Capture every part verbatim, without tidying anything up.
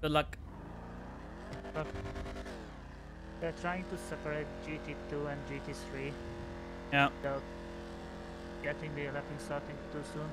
Good luck. But they're trying to separate G T two and G T three Yeah. without getting the lapping starting too soon.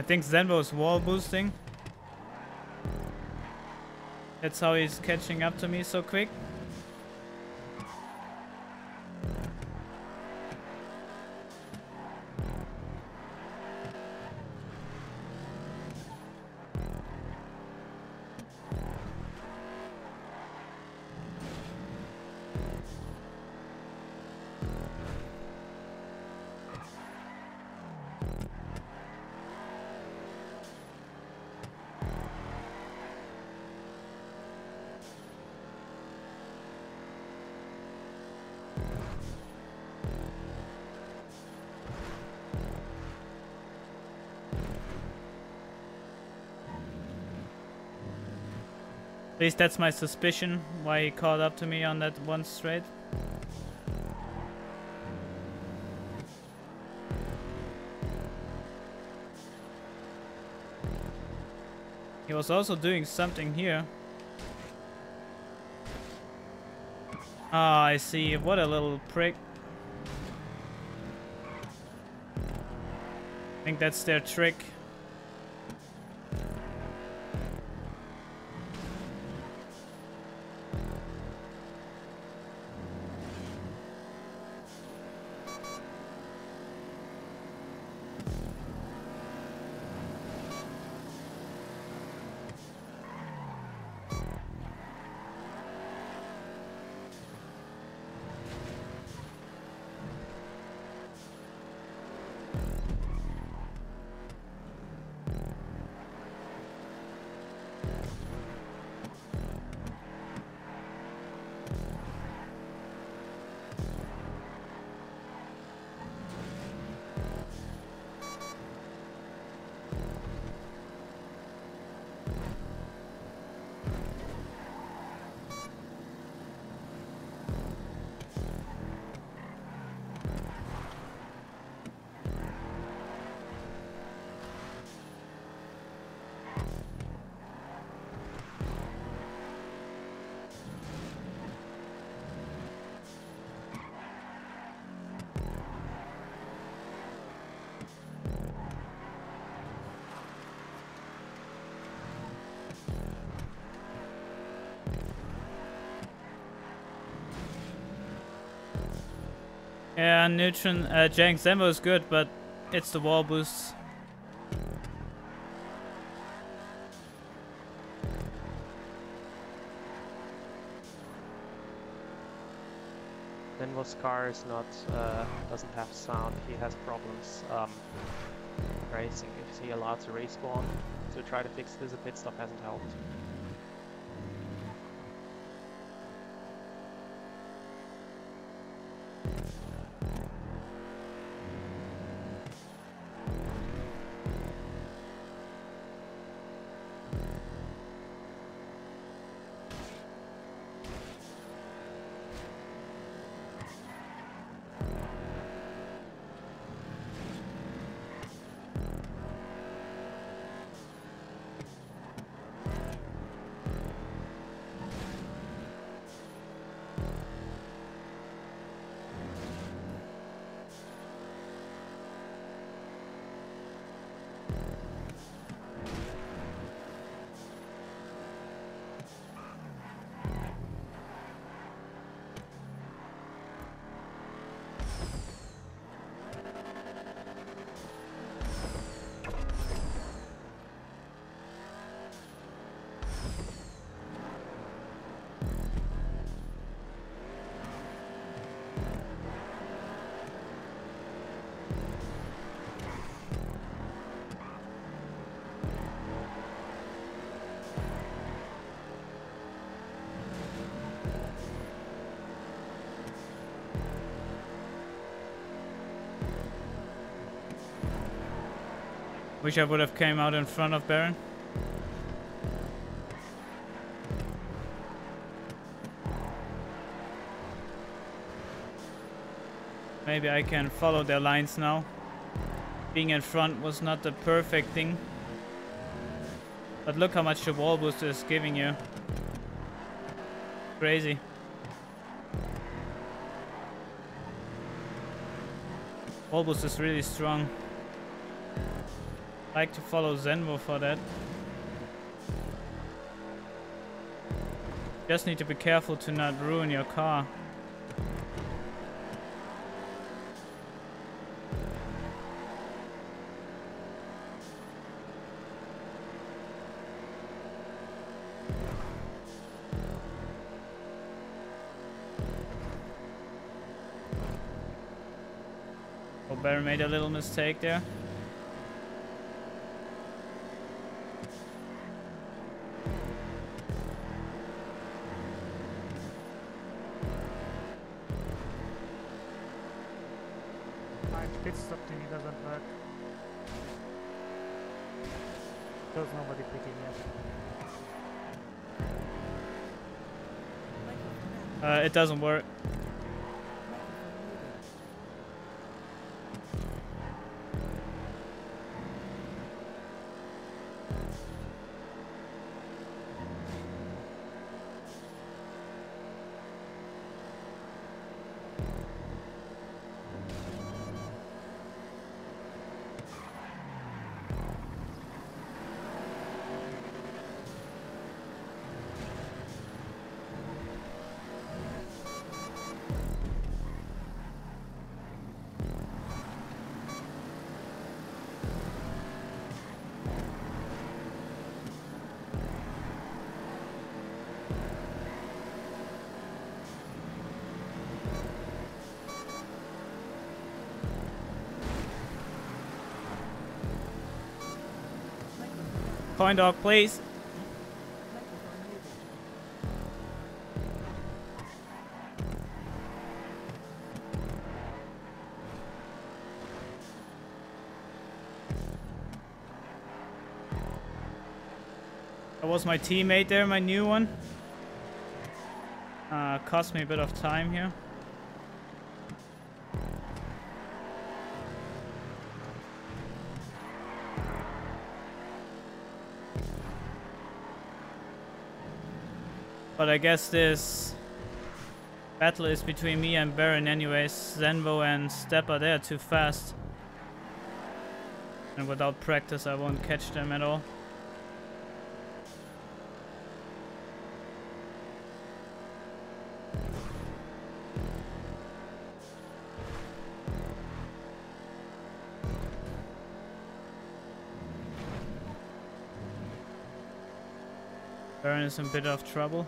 think Zenbo's wall boosting. That's how he's catching up to me so quick. At least that's my suspicion, why he caught up to me on that one straight. He was also doing something here. Ah, I see. What a little prick. I think that's their trick. Yeah, Neutron, uh, Jank Zenbo is good, but it's the wall boost. Zenbo's car is not, uh, doesn't have sound. He has problems um, racing. If he allowed to respawn to try to fix this, a pit stop hasn't helped. Wish I would have came out in front of Baron. Maybe I can follow their lines now. Being in front was not the perfect thing. But look how much the wall boost is giving you. Crazy. Wall boost is really strong. like to follow Zenvo for that. Just need to be careful to not ruin your car. Oh, Barry made a little mistake there. Pit stop thingy doesn't work. There's nobody pitting yet. Uh, it doesn't work. Coin dog, please. That was my teammate there, my new one. Uh, cost me a bit of time here. But I guess this battle is between me and Baron anyways. Zenvo and Stepper, they are too fast. And without practice I won't catch them at all. Baron is in a bit of trouble.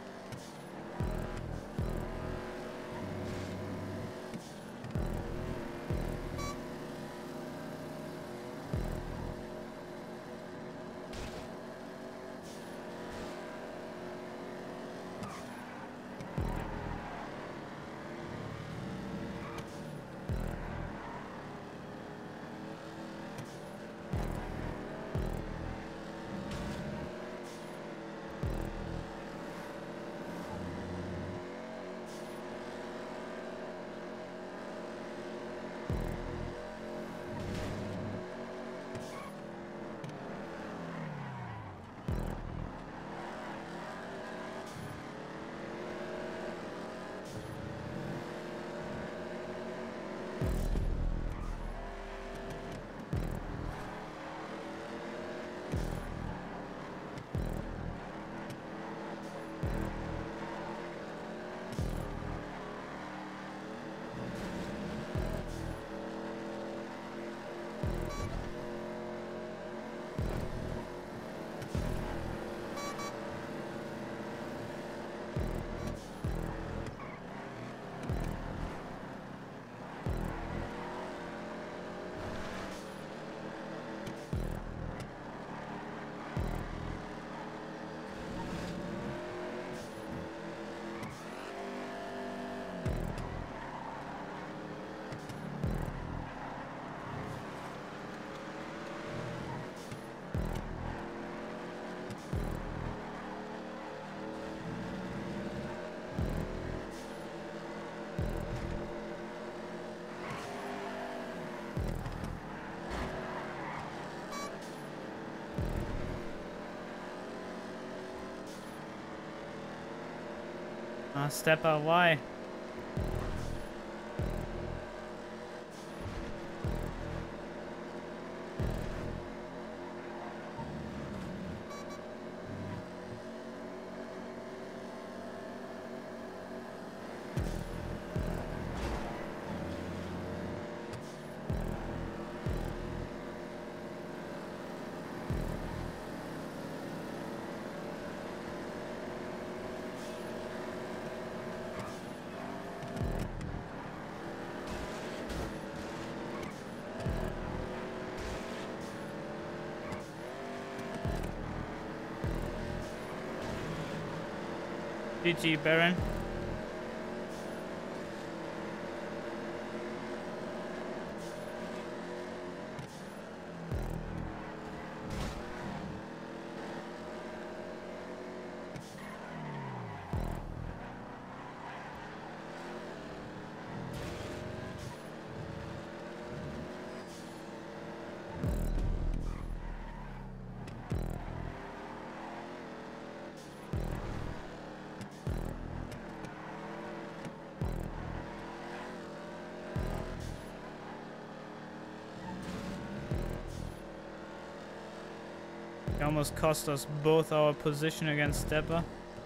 Ah, Stepper, why? G G, Baron. It almost cost us both our position against Stepper.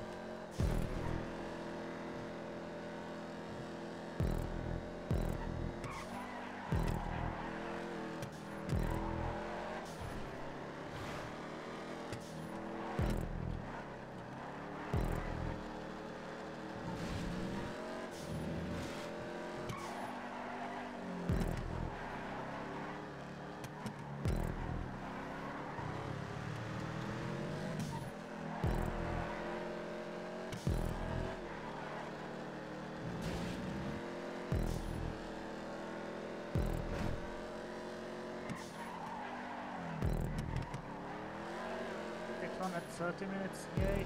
Next one at thirty minutes, yay.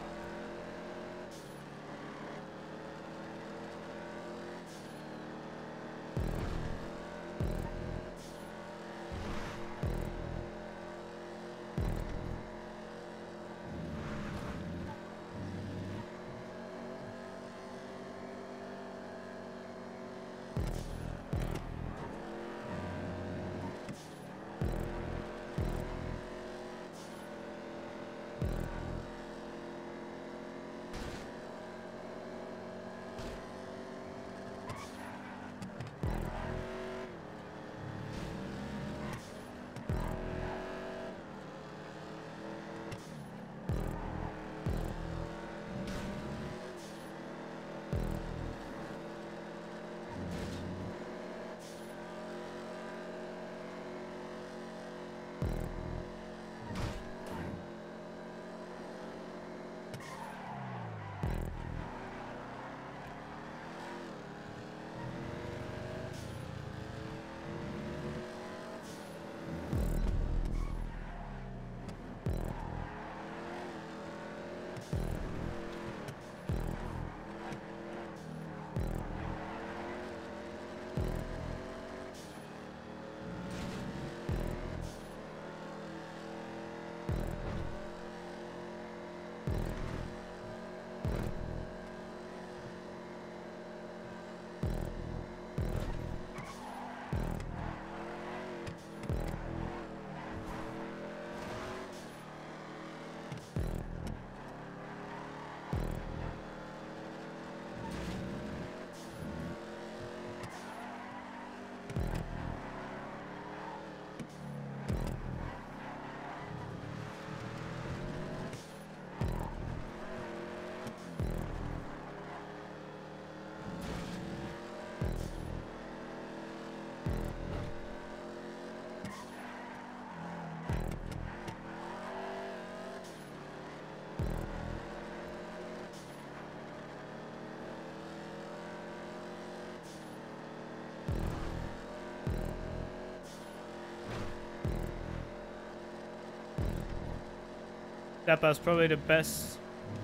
Stepper is probably the best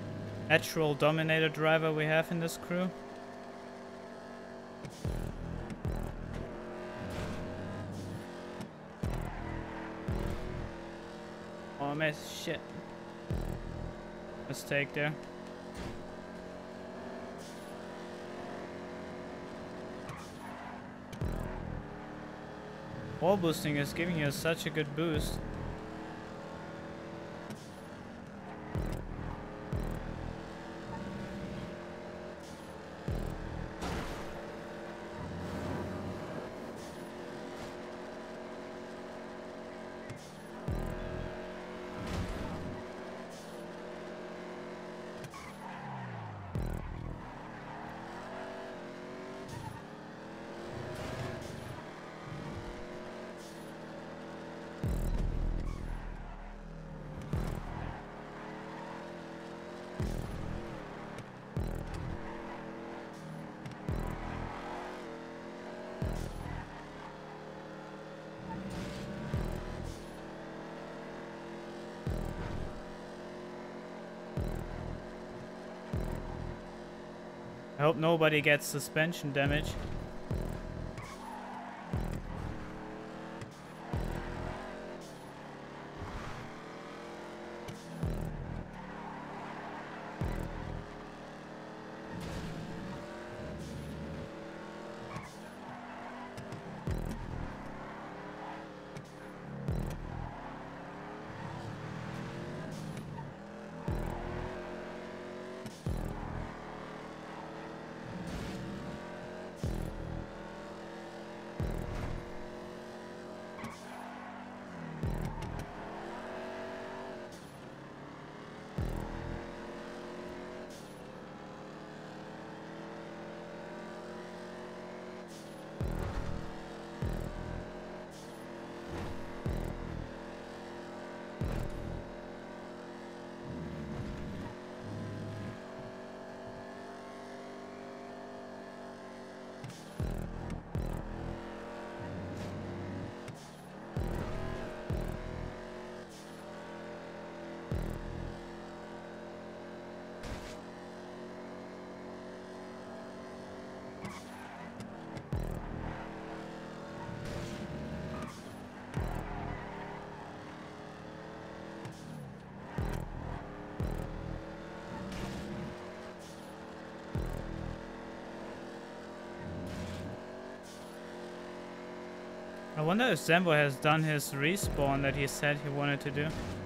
natural dominator driver we have in this crew. Oh, I missed. Shit. Mistake there. Wall boosting is giving you such a good boost. I hope nobody gets suspension damage. I wonder if Zembo has done his respawn that he said he wanted to do.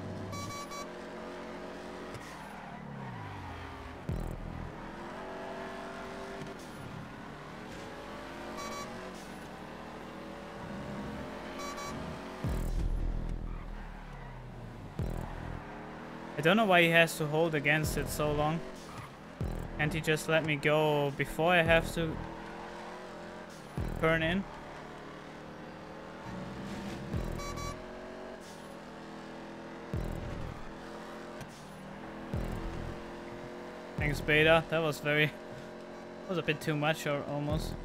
I don't know why he has to hold against it so long. Can't he just let me go before I have to turn in? Thanks, Beta. That was very... That was a bit too much, or almost.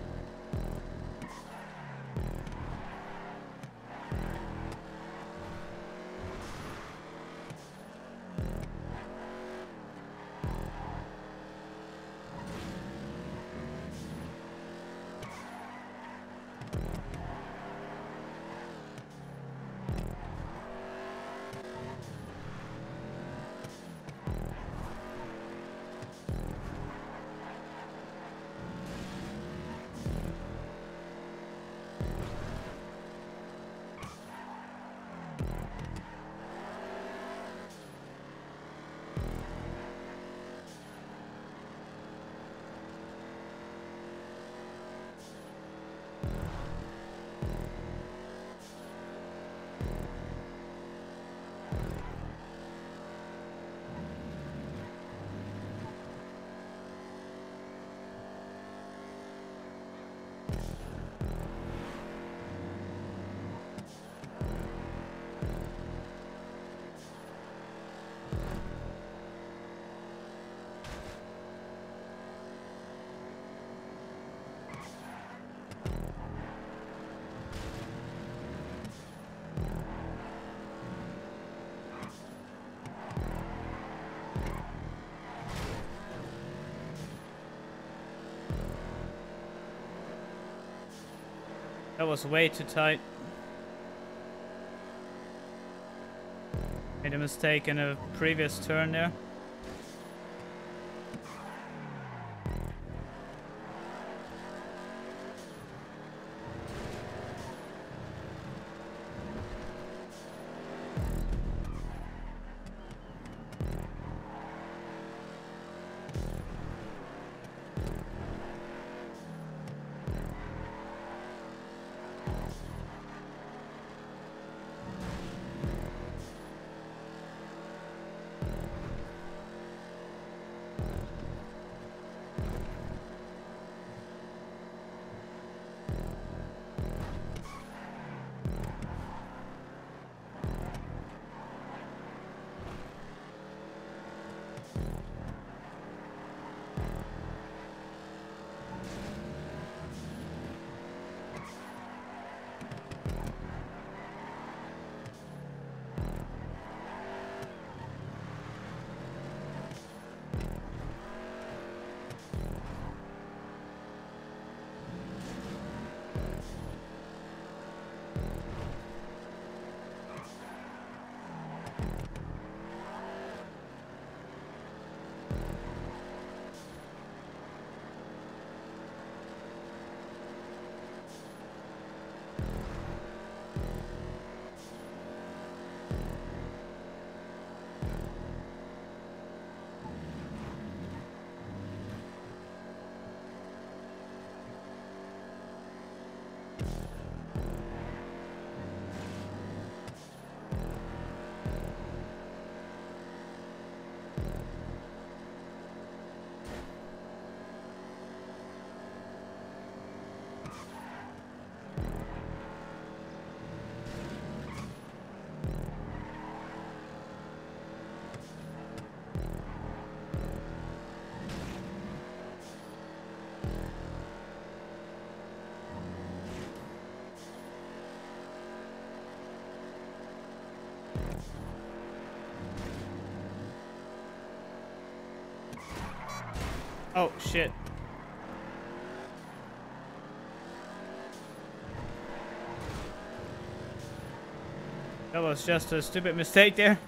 That was way too tight. Made a mistake in a previous turn there. Oh, shit. That was just a stupid mistake there.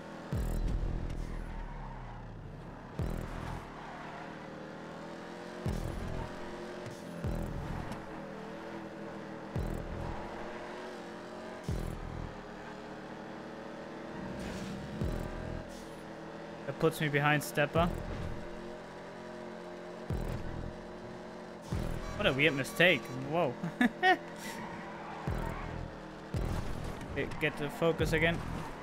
That puts me behind Stepper. What a weird mistake. Whoa. Get, get the focus again.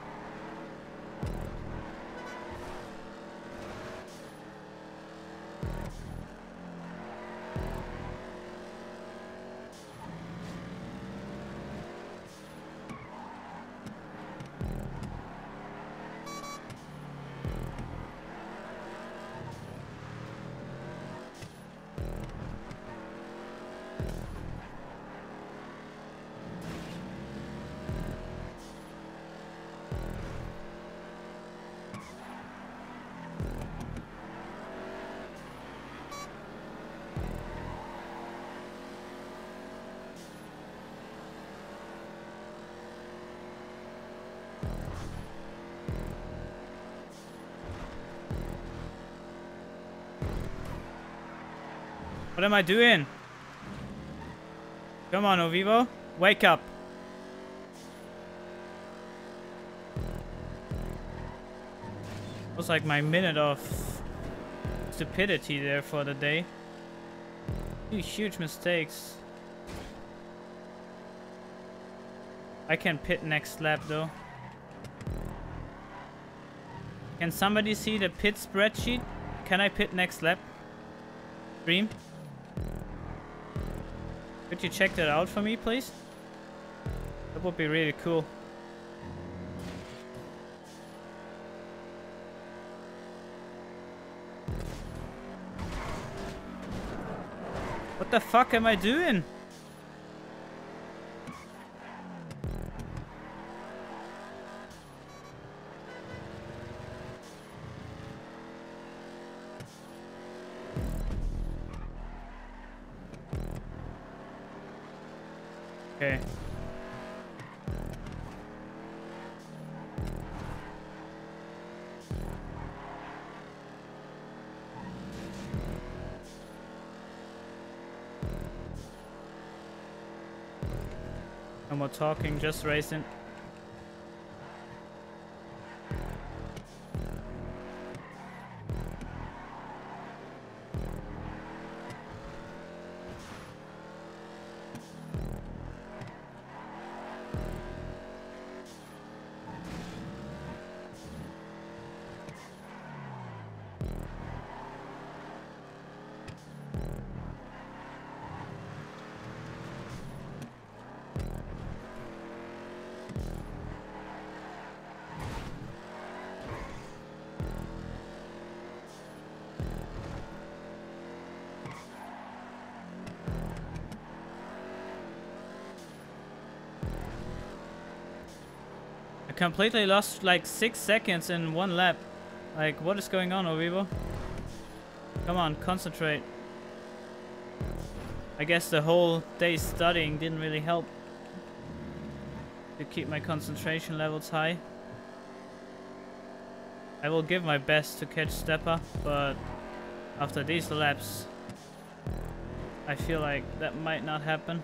What am I doing? Come on, Ovivo. Wake up. Was like my minute of stupidity there for the day. Two huge mistakes. I can pit next lap though. Can somebody see the pit spreadsheet? Can I pit next lap? Stream? Could you check that out for me, please? That would be really cool. What the fuck am I doing? Okay. No more talking, just racing. Completely lost like six seconds in one lap. Like, what is going on, Ovivo? Come on, concentrate. I guess the whole day studying didn't really help to keep my concentration levels high. I will give my best to catch Stepper, but after these laps, I feel like that might not happen.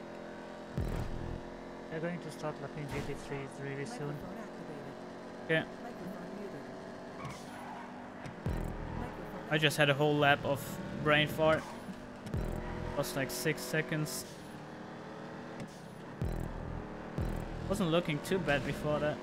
They're going to start lapping G T three really soon. Okay. I just had a whole lap of brain fart. Lost like six seconds. Wasn't looking too bad before that.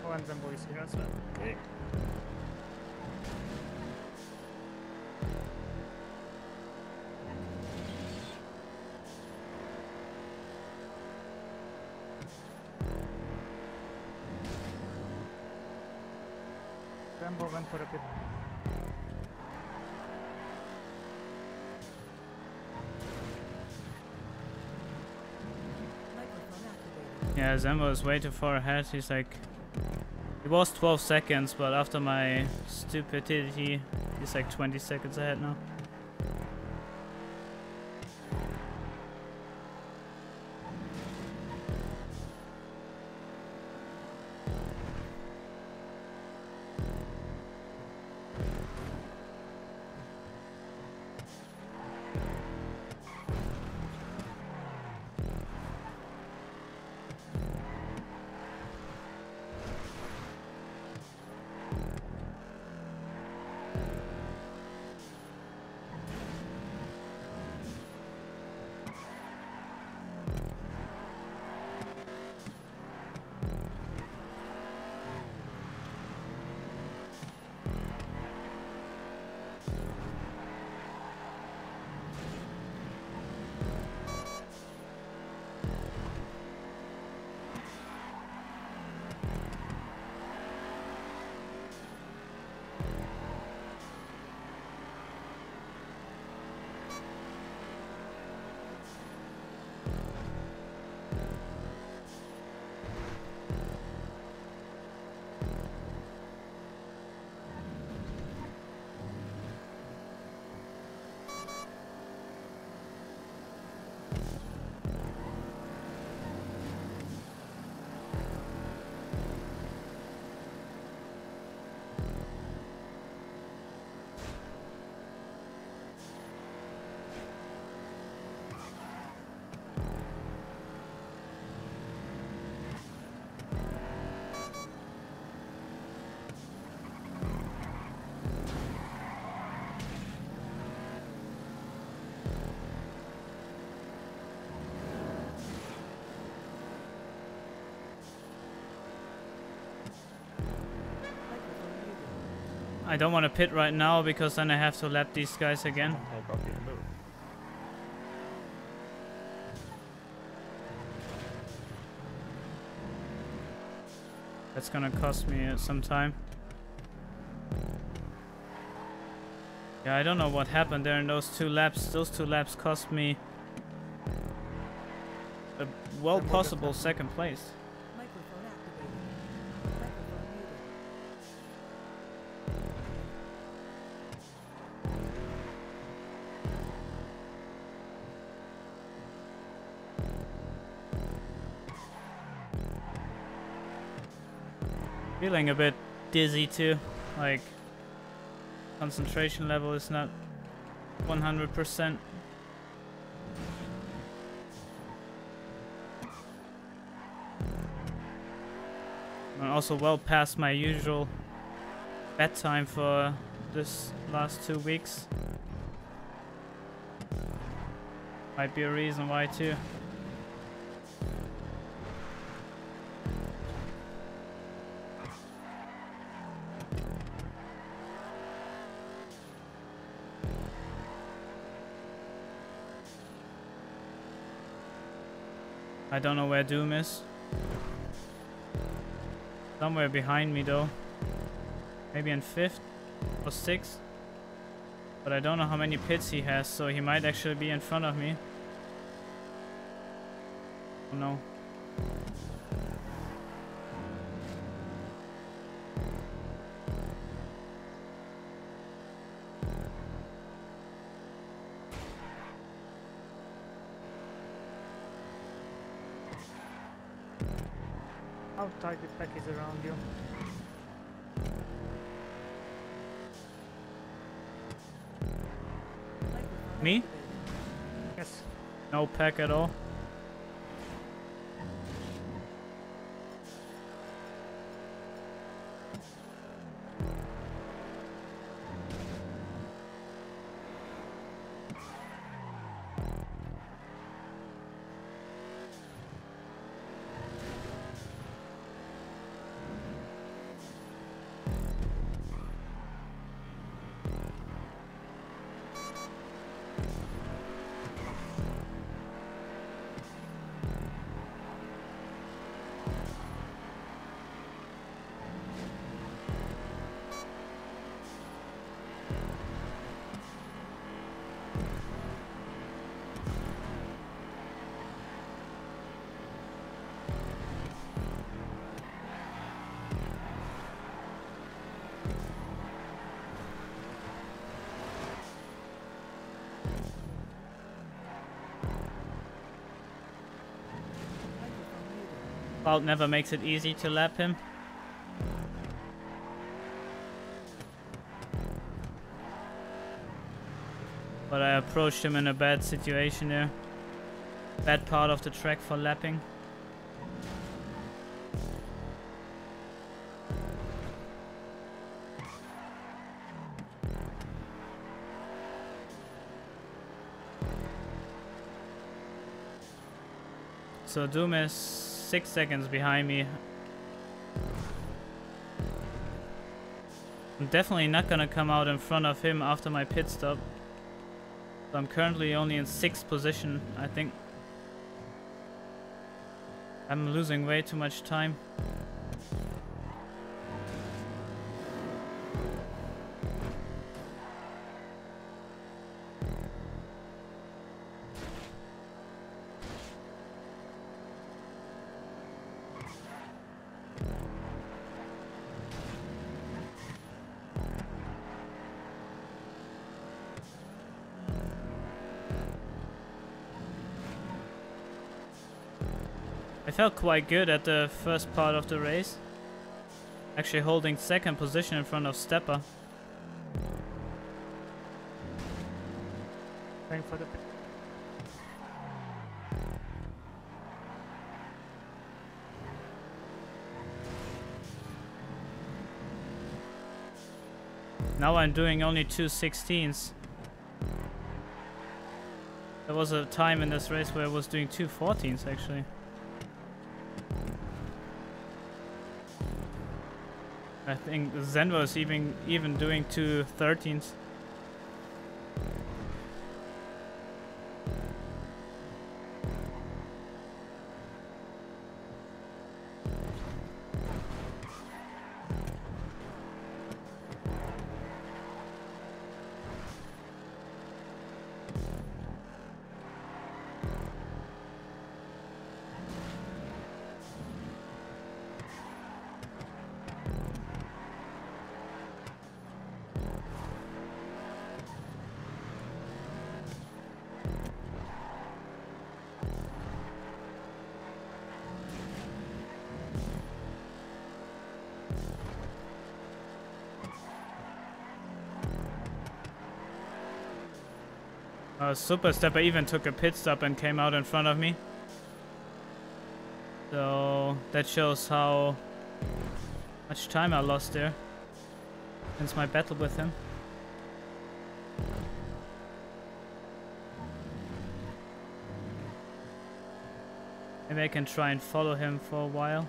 Oh, and Zembo is here as well. Okay. Zembo went for a bit. Yeah, Zembo is way too far ahead. He's like... He was twelve seconds, but after my stupidity, he's like twenty seconds ahead now. I don't want to pit right now because then I have to lap these guys again. Hey, Brocky, move. That's gonna cost me uh, some time. Yeah, I don't know what happened there in those two laps. Those two laps cost me a well possible second place. Microphone activated. Microphone muted. Feeling a bit dizzy too, like concentration level is not one hundred percent. I'm also well past my usual bedtime for this last two weeks. Might be a reason why too. I don't know where Doom is. Somewhere behind me though. Maybe in fifth or sixth. But I don't know how many pits he has, so he might actually be in front of me. Oh no. How tight the pack is around you? Microphone Me? activated. Yes. No pack at all. Cloud never makes it easy to lap him. But I approached him in a bad situation there. Bad part of the track for lapping. So Doom is six seconds behind me. I'm definitely not gonna come out in front of him after my pit stop. So I'm currently only in sixth position, I think. I'm losing way too much time. I felt quite good at the first part of the race. Actually holding second position in front of Stepper. Going for the Now I'm doing only two sixteens. There was a time in this race where I was doing two fourteens actually. I think Zen was even even doing two thirteens. Uh, Super Stepper even took a pit stop and came out in front of me. So that shows how much time I lost there since my battle with him. Maybe I can try and follow him for a while.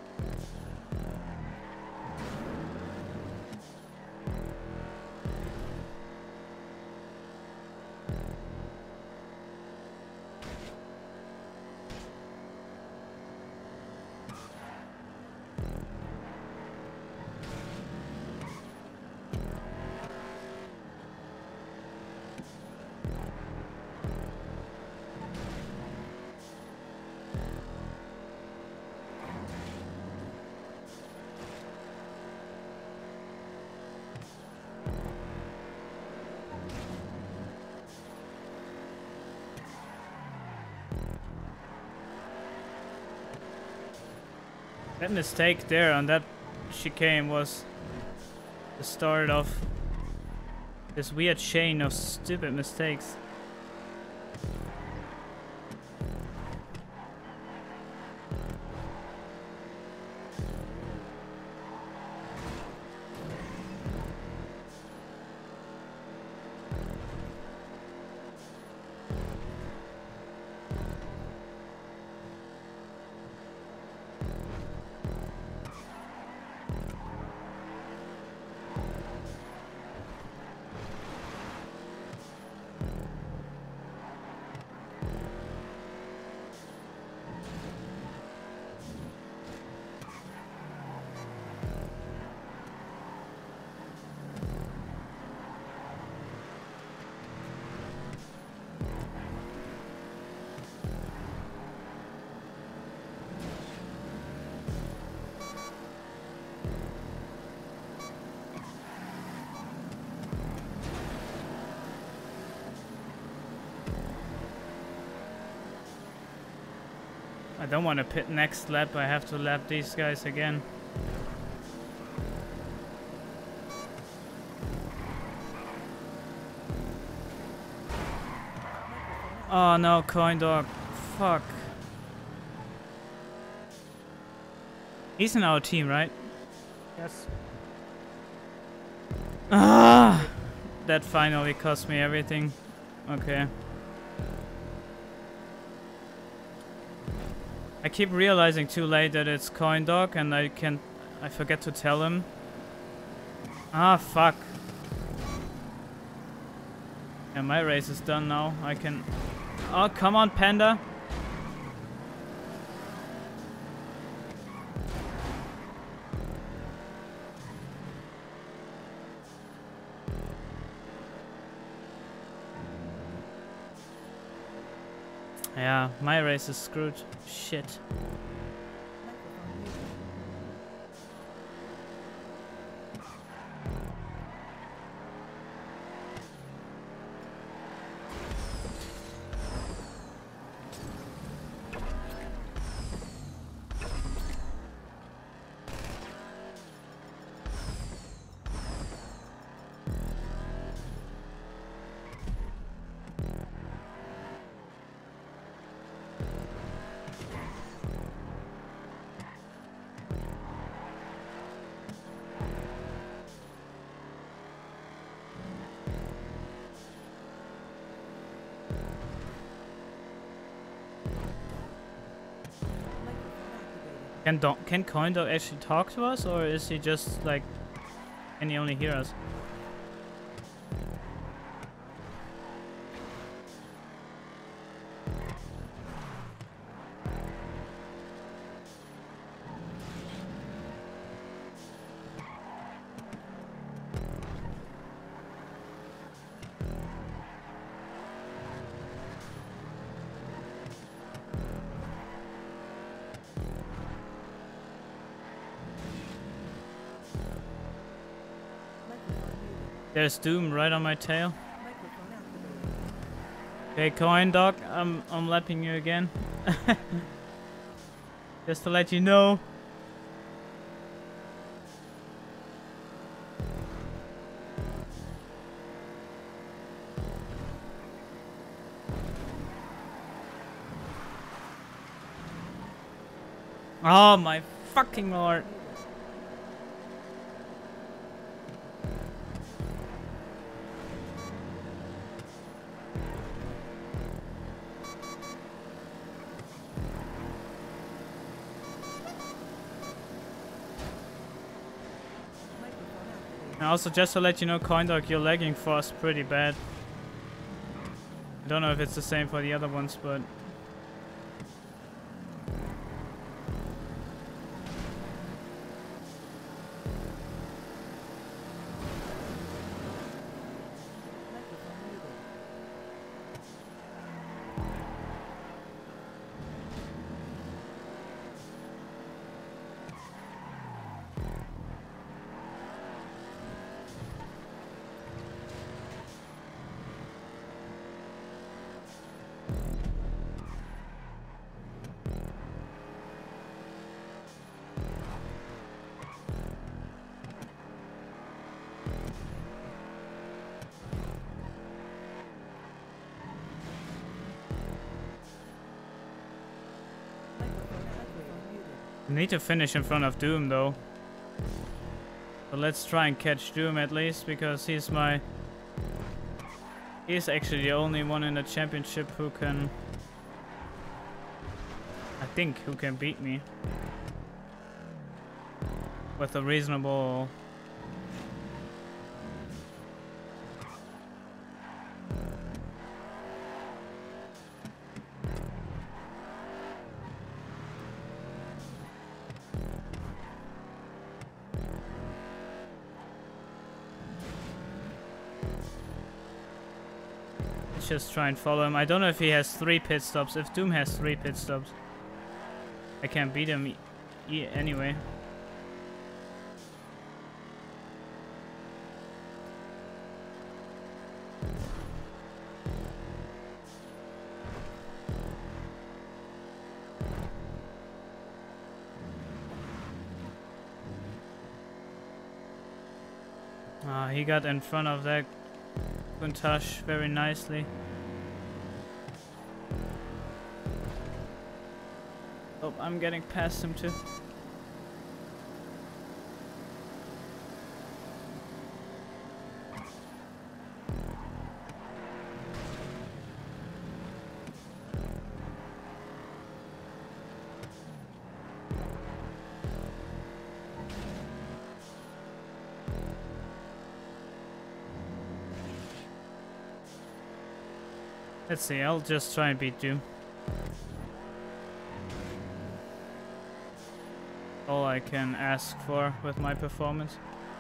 That mistake there on that chicane was the start of this weird chain of stupid mistakes. I don't want to pit next lap. I have to lap these guys again. Oh no, Coin Dog. Fuck. He's in our team, right? Yes. Ah! That finally cost me everything. Okay. I keep realizing too late that it's Coin Dog and I can I forget to tell him. Ah, fuck. Yeah, my race is done now. I can... Oh, come on, Panda. Yeah, my race is screwed. Shit. Microphone muted. Can Don can Coin Dog actually talk to us, or is he just like, can he only hear us? Microphone muted. There's Doom right on my tail. Microphone activated. Okay, Coin Dog, I'm I'm lapping you again. Just to let you know. Oh my fucking lord. Microphone activated. And also, just to let you know, Coin Dog, you're lagging for us pretty bad. I don't know if it's the same for the other ones, but... Microphone muted. Microphone microphone muted. We need to finish in front of Doom, though. So let's try and catch Doom at least, because he's my... He's actually the only one in the championship who can... I think who can beat me. With a reasonable... Let's just try and follow him. I don't know if he has three pit stops. If Doom has three pit stops, I can't beat him e e anyway. he got in front of that Countach very nicely. Oh, I'm getting past him too. Let's see, I'll just try and beat Doom. All I can ask for with my performance.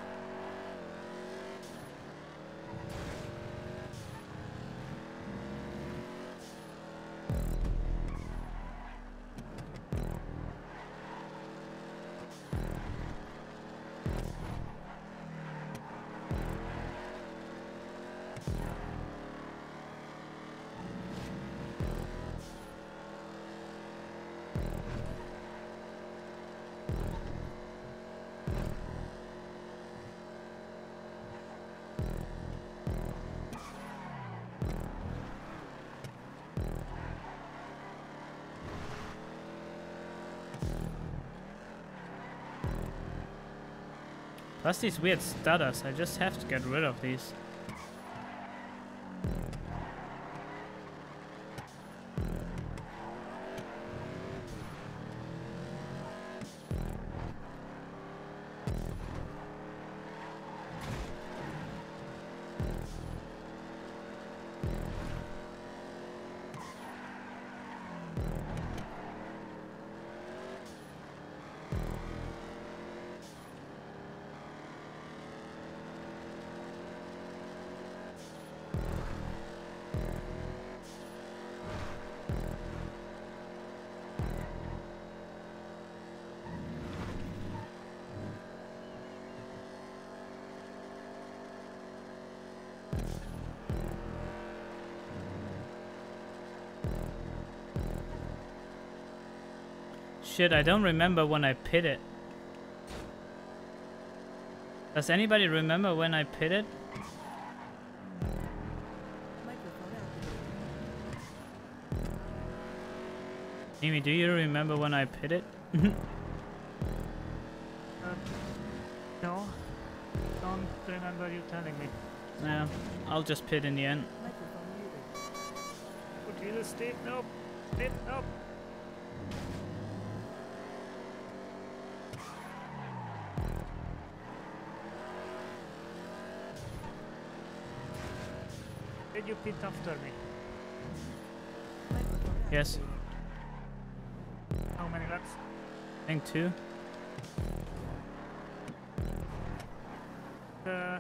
Plus these weird stutters, I just have to get rid of these. Shit, I don't remember when I pitted. Does anybody remember when I pitted? Microphone activated. Amy, do you remember when I pitted? Um, no, don't remember you telling me. Yeah, I'll just pit in the end. Microphone muted. Would you just stay? Nope. Stay, nope. Did you pit after me? Microphone Yes. activated. How many laps? I think two. Uh,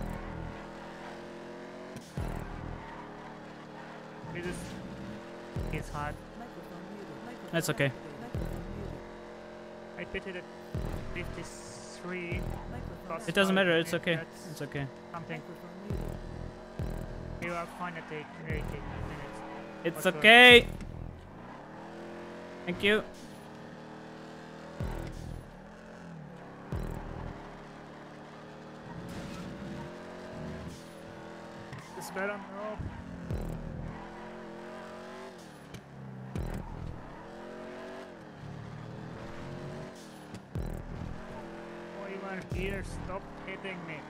it is. It's hard. Microphone muted. Microphone That's okay. activated. Microphone muted. I pitted at fifty-three. Microphone Plus It doesn't five matter, it's minutes, okay. that's It's okay. Something. Microphone muted. You are fine at eight, eight, eight minutes. It's What's okay. Thank you. This better? No. Oh, you are here. Stop hitting me.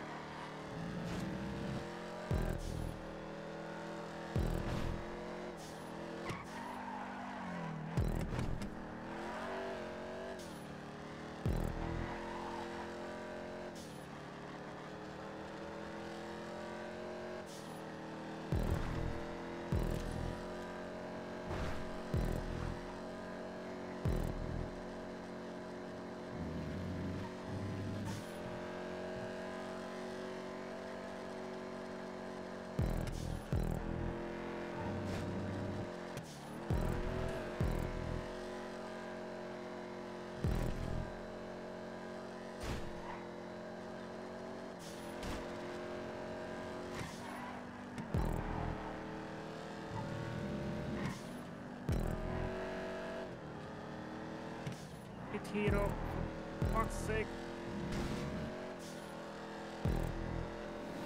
Hit hero. For fuck's sake.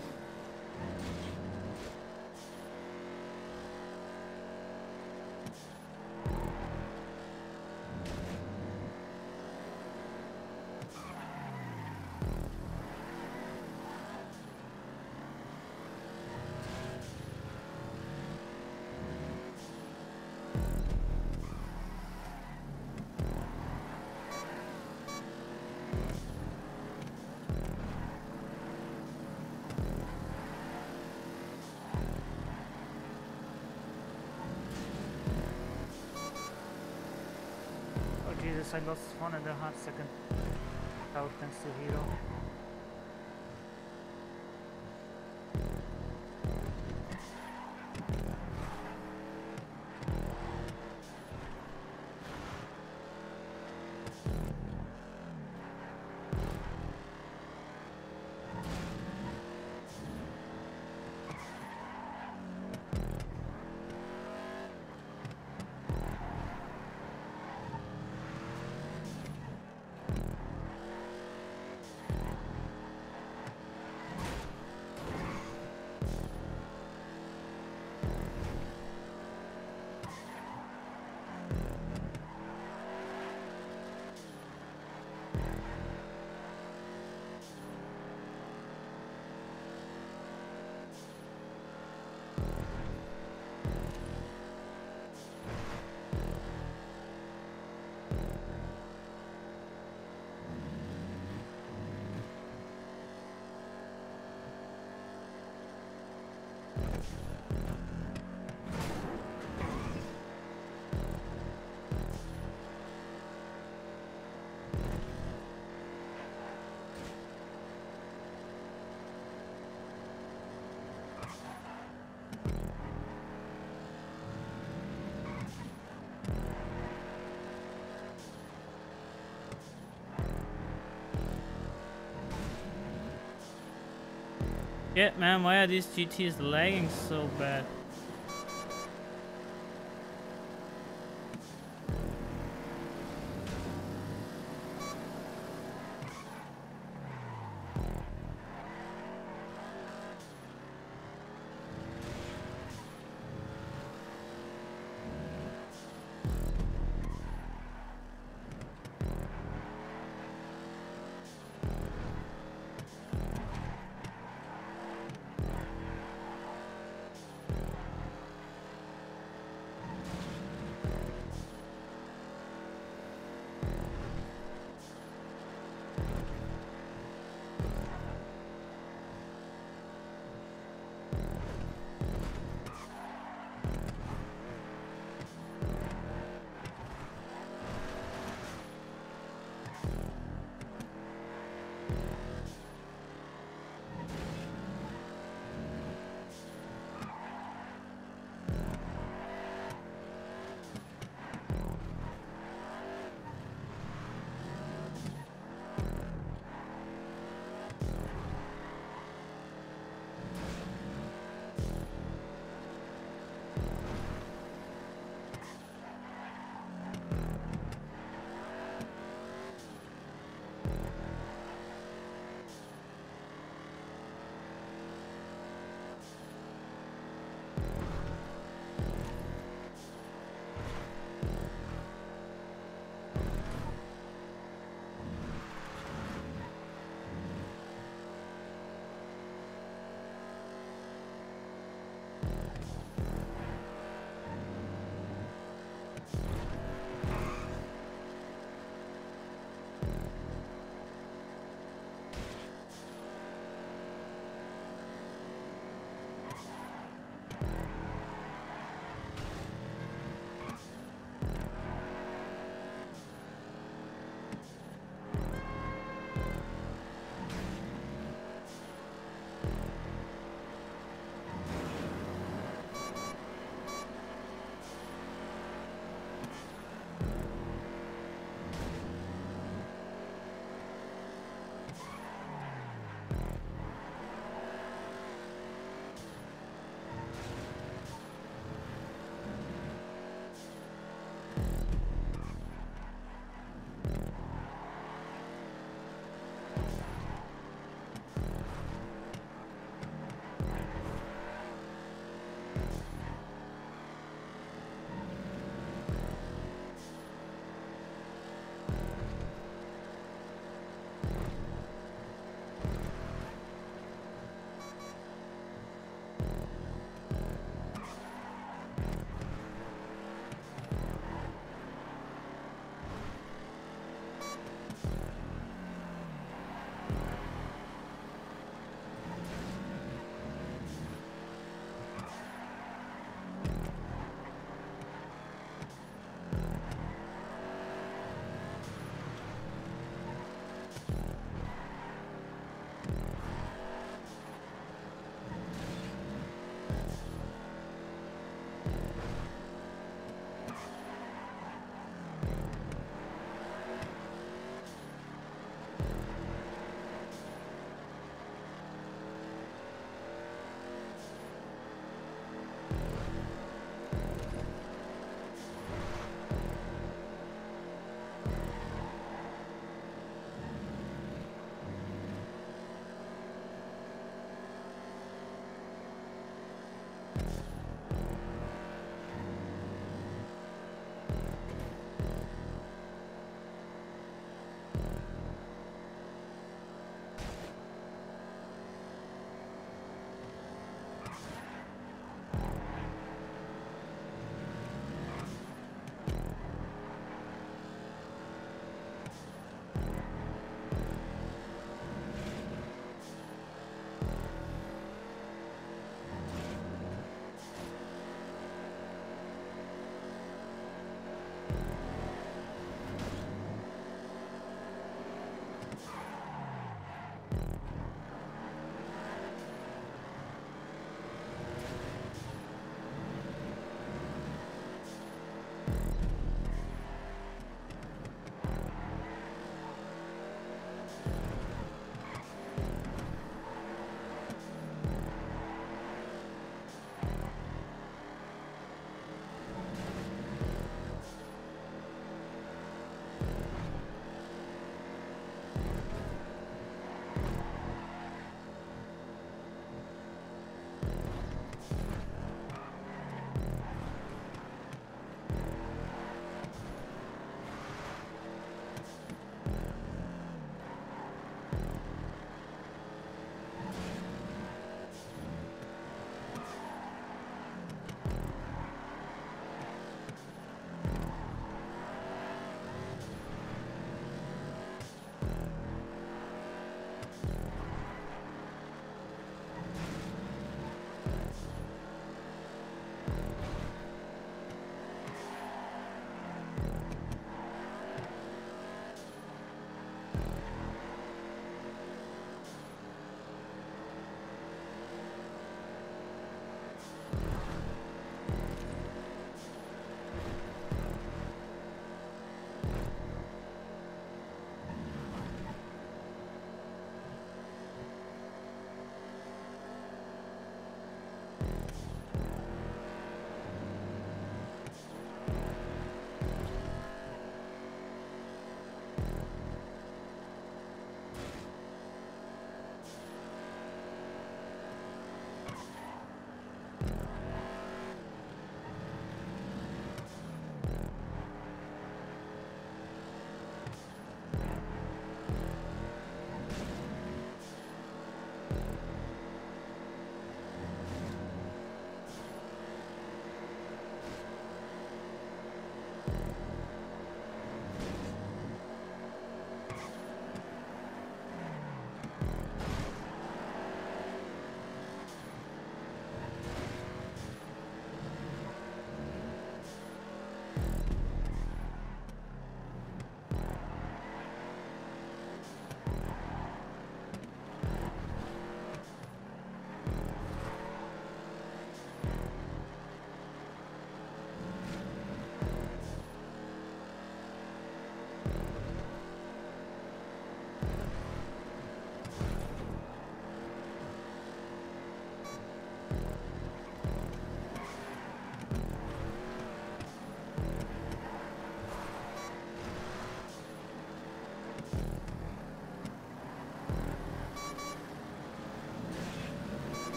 Apologies, I lost one and a half second out thanks to Hero. Yeah, man, why are these G Ts lagging so bad?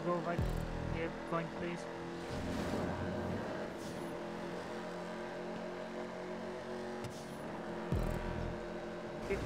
go right here, point please. Okay.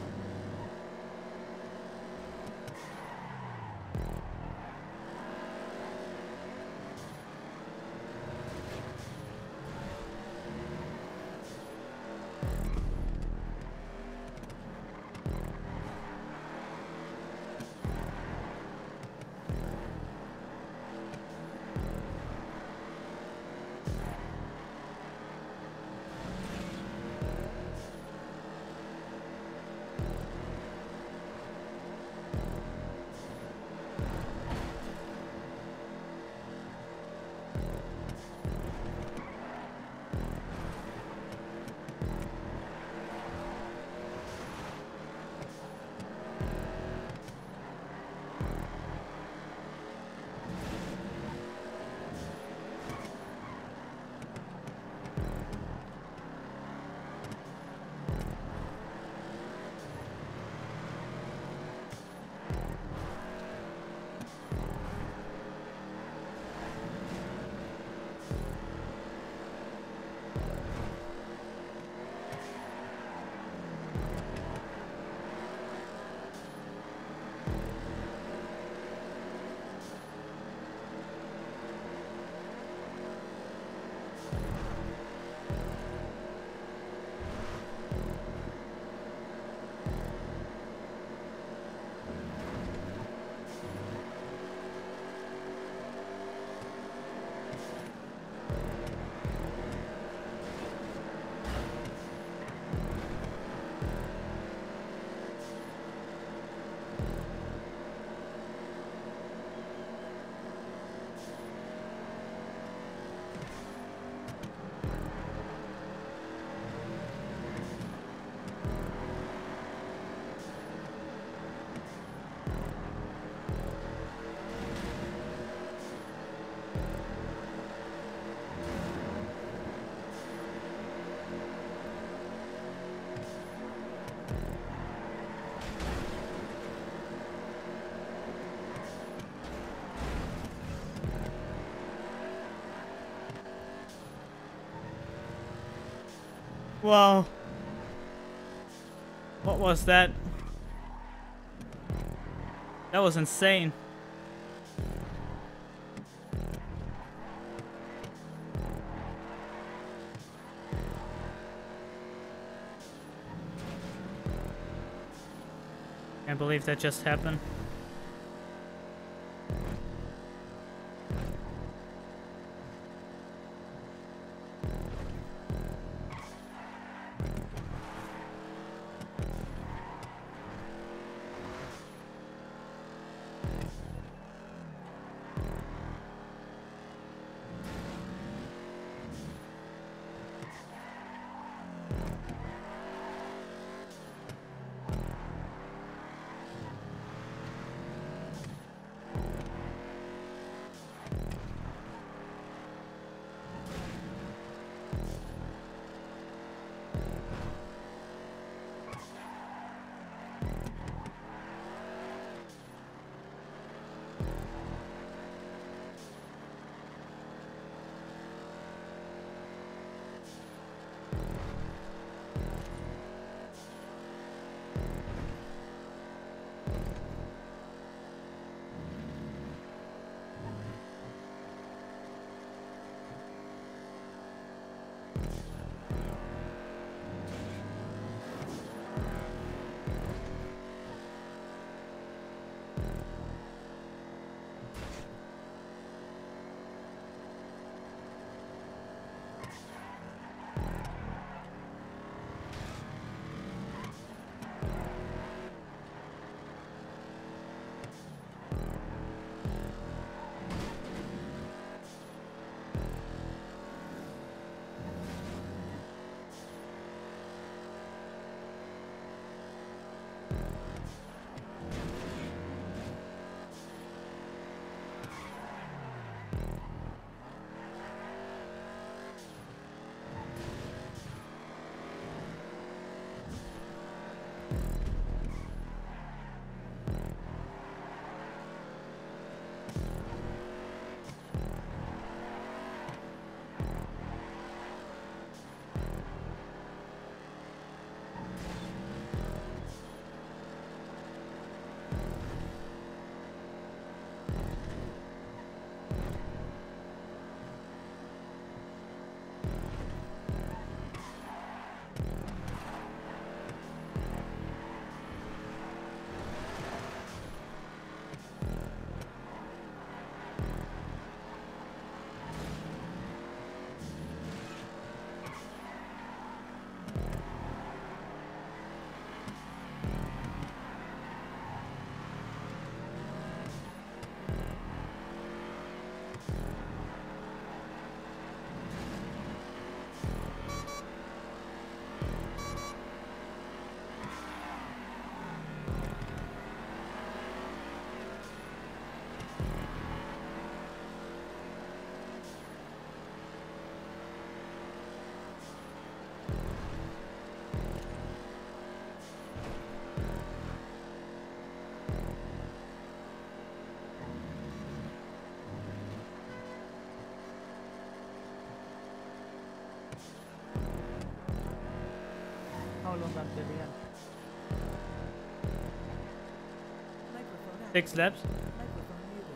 Wow. What was that? That was insane. Can't believe that just happened. how long until the end? Microphone activated. Six laps. Microphone muted.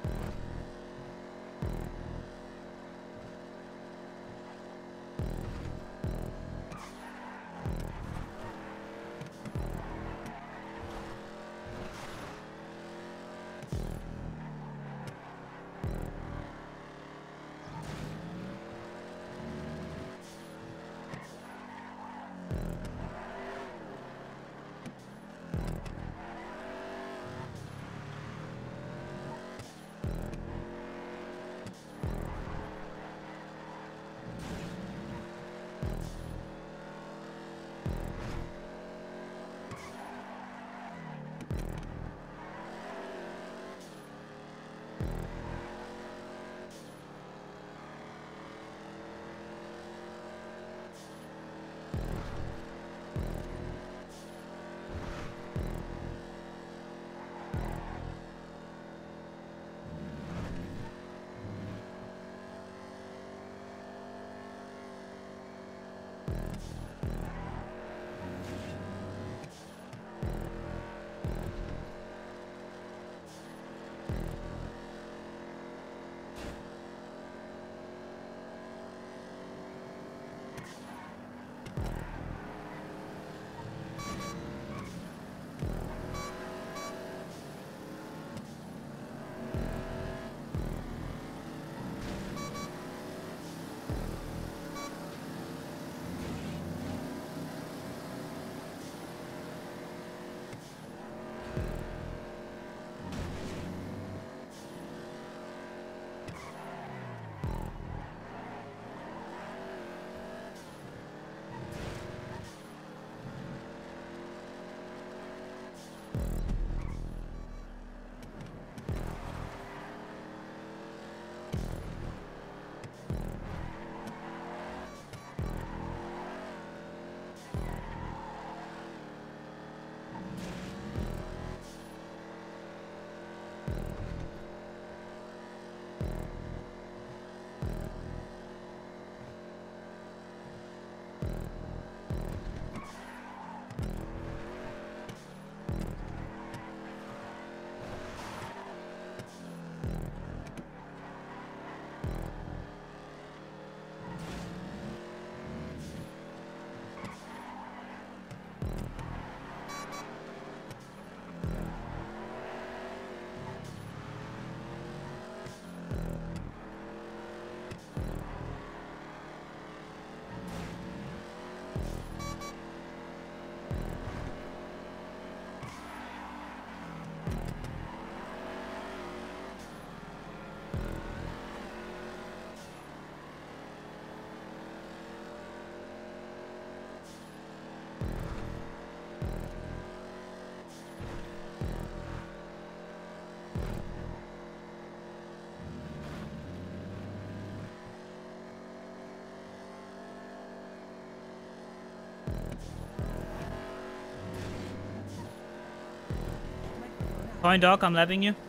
Coin Doc, I'm lapping you.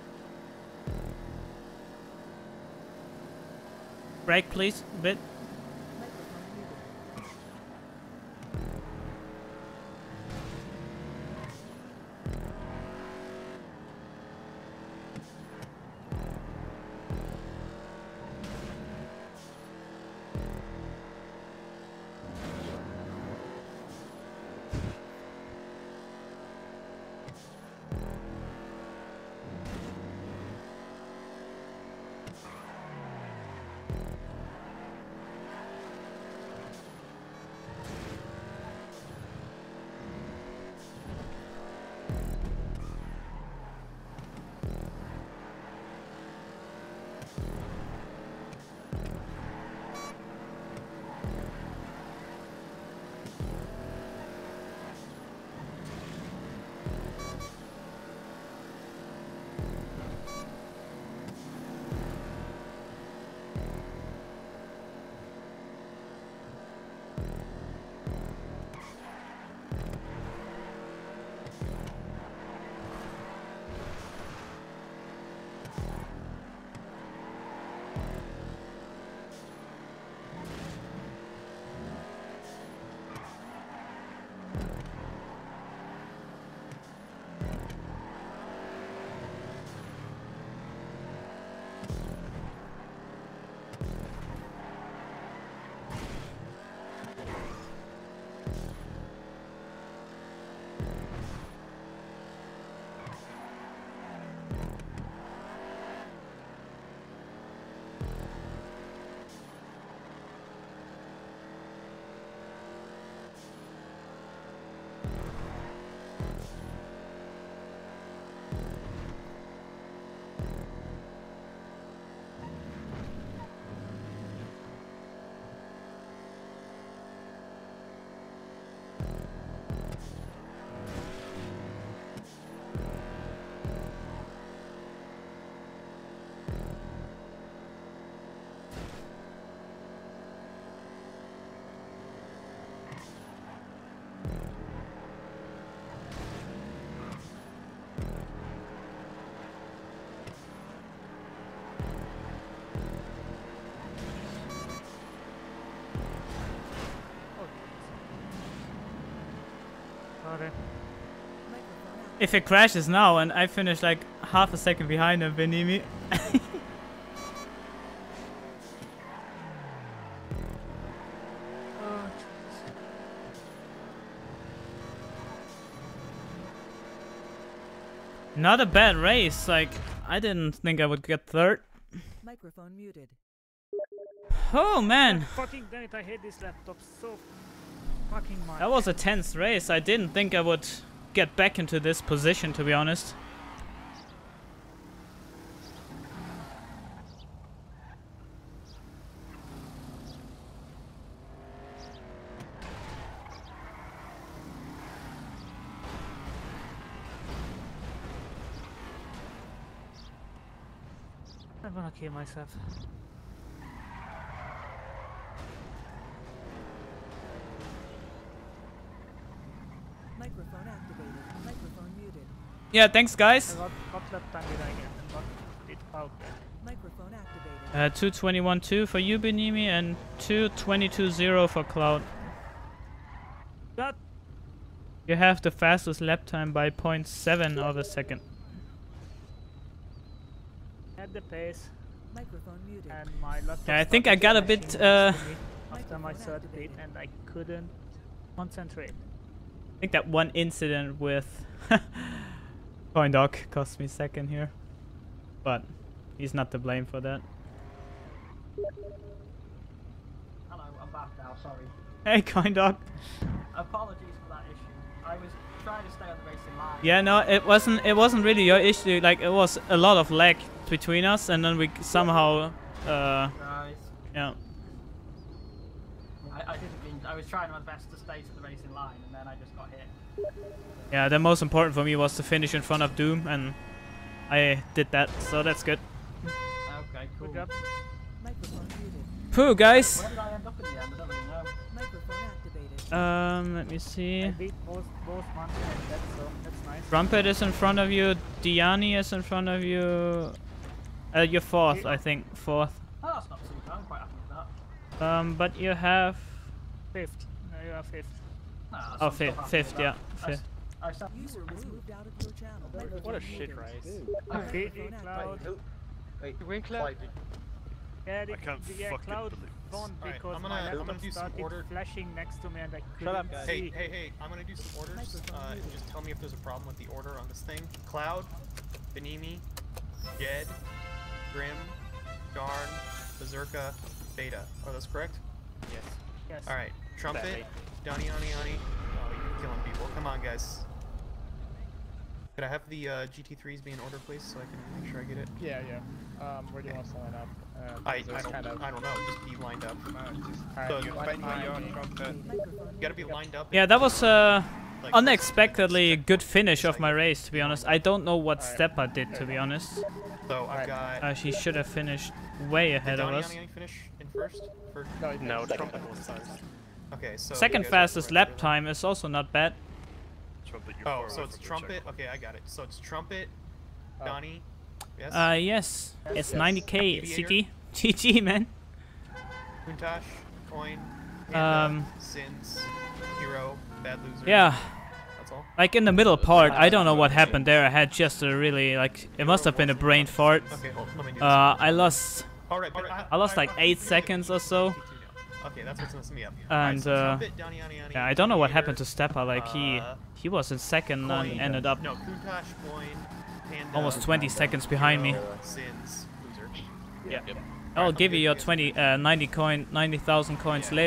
Brake, please, a bit. If it crashes now and I finish like half a second behind him, Benimi. Oh, Not a bad race. Like, I didn't think I would get third. Microphone muted. Oh man, fucking damn it, I hate this laptop so fucking much. that was a tense race. I didn't think I would get back into this position, to be honest. I'm gonna kill myself. Microphone activated. Microphone muted. Yeah, thanks guys. What, what lap time did I get and what did Cloud get? Microphone activated. Uh, two twenty-one two for you, Benimi, and two twenty-two zero for Cloud. That You have the fastest lap time by zero point seven of a second. at the pace Microphone muted. and my laptop Yeah, I think I started got a crashing bit, next uh, to me after my third pit and I couldn't concentrate. I think that one incident with CoinDog cost me second here. But he's not to blame for that. Hello, I'm back now, sorry. Hey, CoinDog. Apologies for that issue. I was trying to stay on the racing line. Yeah, no, it wasn't. It wasn't really your issue. Like, it was a lot of lag between us, and then we somehow, uh, Right. yeah. I, I didn't mean... I was trying my best to stay to the racing line, and then I just got hit. Yeah, the most important for me was to finish in front of Doom, and I did that, so that's good. Okay, cool. Good job. Microphone muted. Phew, guys. Where did I end up in the end? I don't really know. Microphone activated. Um, let me I see. beat both, both months and that, so that's nice. Trumpet is in front of you. Diani is in front of you. Uh, you're fourth, I think. Fourth. Oh, that's not too bad. I'm quite happy with that. Um, but you have. Fifth. No, you are fifth. No, that's Oh, I'm still fifth, happy fifth, with yeah. that. I Fifth. s- I said... User was moved out of your channel. Microphone What a shit muted. race. Okay, Microphone Cloud. activated. Wait, Winkler? Yeah, the, I can't the, yeah, fucking Cloud believe this. won Alright, because I'm my gonna- I'm laptop gonna do some started order. flashing next to me and I couldn't Shut up, guys. see. Hey, hey, hey, I'm gonna do some orders, Microphone uh, and muted. just tell me if there's a problem with the order on this thing. Cloud, Benimi, Jed, Grim, Darn, Berserka, Beta. Are those correct? Yes. Yes. Alright, Trumpet, Badly. Donny, Donny, Donny. Oh, you're killing people. Come on, guys. Could I have the uh, G T threes be in order, please, so I can make sure I get it? Yeah, yeah. Um, where do you want to line up? Um, I, I there's don't, kind of, I don't know. Just be lined up. uh, just, So alright, you line- fight line my up. own Microphone You gotta be muted. lined up. Yeah, that was uh, like, unexpectedly good finish of my race, to be honest. I don't know what Alright. step I did, to be honest. So I've Alright. got. Uh, she should have finished way ahead Did of Donny, us. Donny, Donny finish in first? For... No, he No, finished Trumpet second. was first. Okay, so. Second you guys are fastest right lap there. time is also not bad. Trumpet, you're Oh, far so away it's from the Trumpet. checkpoint. Okay, I got it. So it's Trumpet, Oh. Donny. Yes. Uh, yes. It's Yes. ninety K, Aviator? C T. G G, man. Kuntash, Coin, Panda, Um, Sins, Hero, Bad Loser. Yeah. That's all. Like in the middle part, I don't know what happened there. I had just a really, like, it must have been a brain fart. Okay, hold. Let me do this. Uh, I lost, all right, but I lost like eight I- seconds or so. Okay, that's what's messing me up. And, Alright, so uh, Trumpet, Donny, Donny, Donny, Yeah, I don't know what happened to Aviator, Steppa. Like he, uh, he was in second and Coin, ended up No, Kuntash, Coin, Panda, almost twenty seconds behind me. Hero, Sins, Loser. I'll give you your twenty, uh, ninety coin, ninety thousand coins later.